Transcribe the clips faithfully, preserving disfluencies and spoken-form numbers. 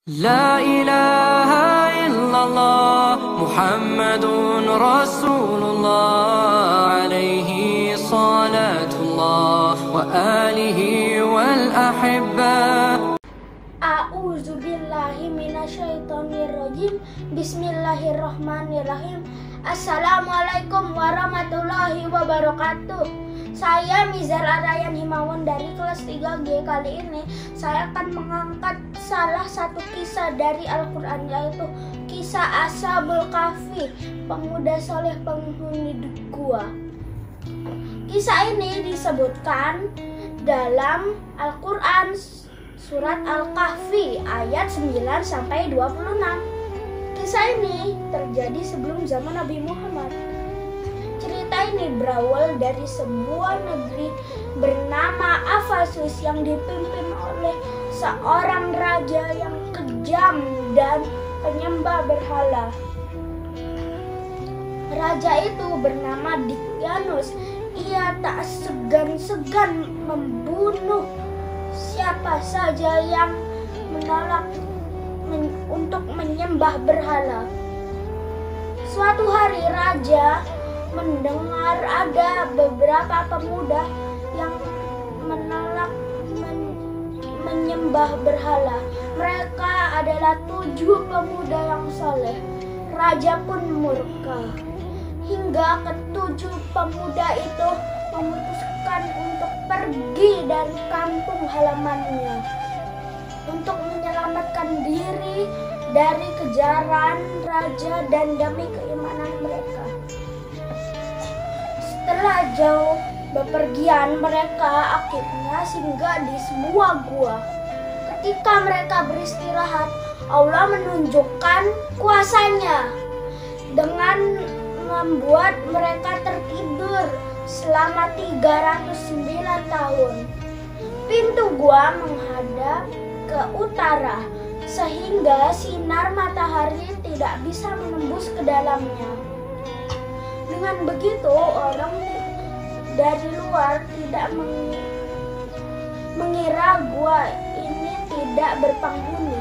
La ilaha illallah Muhammadun Rasulullah alaihi salatullah wa alihi wal ahibba. A'udzu billahi minasyaitonir rajim. Bismillahirrahmanirrahim. Assalamualaikum warahmatullahi wabarakatuh. Saya Mizar Arayan Himawan dari kelas tiga G. Kali ini saya akan mengangkat salah satu kisah dari Al-Quran, yaitu kisah Ashabul Kahfi, pemuda soleh penghuni gua. Kisah ini disebutkan dalam Al-Quran surat Al-Kahfi ayat sembilan sampai dua puluh enam. Kisah ini terjadi sebelum zaman Nabi Muhammad. Cerita ini berawal dari sebuah negeri bernama Afasus yang dipimpin oleh seorang raja yang kejam dan penyembah berhala. Raja itu bernama Dicyanus. Ia tak segan-segan membunuh siapa saja yang menolak men untuk menyembah berhala. Suatu hari raja mendengar ada beberapa pemuda yang menolak men menyembah berhala. Mereka adalah tujuh pemuda yang saleh. Raja pun murka hingga ketujuh pemuda itu memutuskan untuk pergi dari kampung halamannya untuk menyelamatkan diri dari kejaran raja dan demi keimanan mereka. Setelah jauh bepergian, mereka akhirnya singgah di sebuah gua. Ketika mereka beristirahat, Allah menunjukkan kuasanya dengan membuat mereka tertidur selama tiga ratus sembilan tahun. Pintu gua menghadap ke utara, sehingga sinar matahari tidak bisa menembus ke dalamnya. Dengan begitu, orang dari luar tidak mengira gua ini tidak berpenghuni.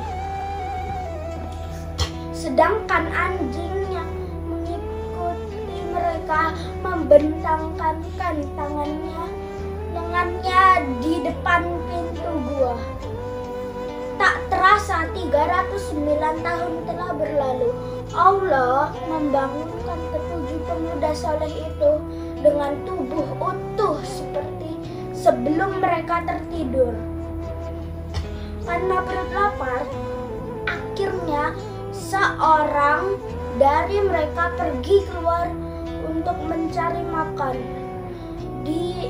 Sedangkan anjing yang mengikuti mereka membentangkan tangannya lengannya di depan pintu gua. Tak terasa tiga ratus sembilan tahun telah berlalu. Allah membangunkan ketujuh pemuda saleh itu dengan tubuh utuh seperti sebelum mereka tertidur. Karena perut lapar, akhirnya seorang dari mereka pergi keluar untuk mencari makan. Di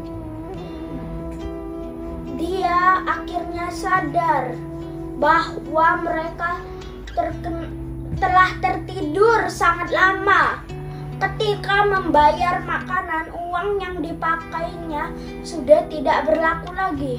Dia akhirnya sadar bahwa mereka terken, telah tertidur sangat lama. Ketika membayar makanan, uang yang dipakainya sudah tidak berlaku lagi.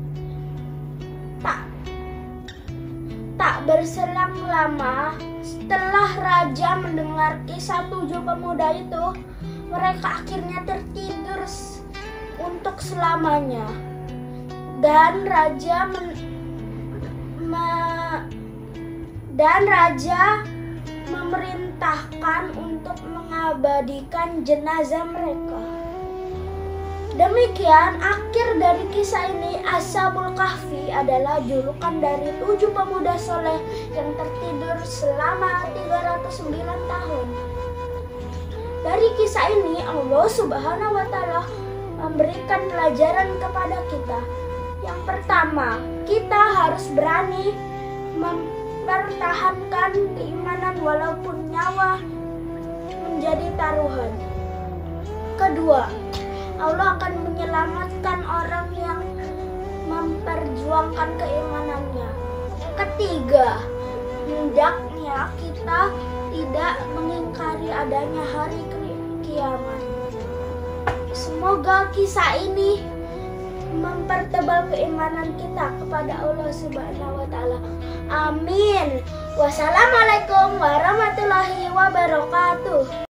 Tak, tak berselang lama, setelah raja mendengar kisah tujuh pemuda itu, mereka akhirnya tertidur untuk selamanya. Dan raja men, me, dan raja memerintahkan untuk mengabadikan jenazah mereka. Demikian akhir dari kisah ini. Ashabul Kahfi adalah julukan dari tujuh pemuda soleh yang tertidur selama tiga ratus sembilan tahun. Dari kisah ini Allah Subhanahu wa Ta'ala memberikan pelajaran kepada kita. Yang pertama, kita harus berani mempertahankan keimanan walaupun nyawa menjadi taruhan. Kedua, Allah akan menyelamatkan orang yang memperjuangkan keimanannya. Ketiga, hendaknya kita tidak mengingkari adanya hari kiamat. Semoga kisah ini mempertebal keimanan kita kepada Allah Subhanahu wa Ta'ala. Amin. Wassalamualaikum warahmatullahi wabarakatuh.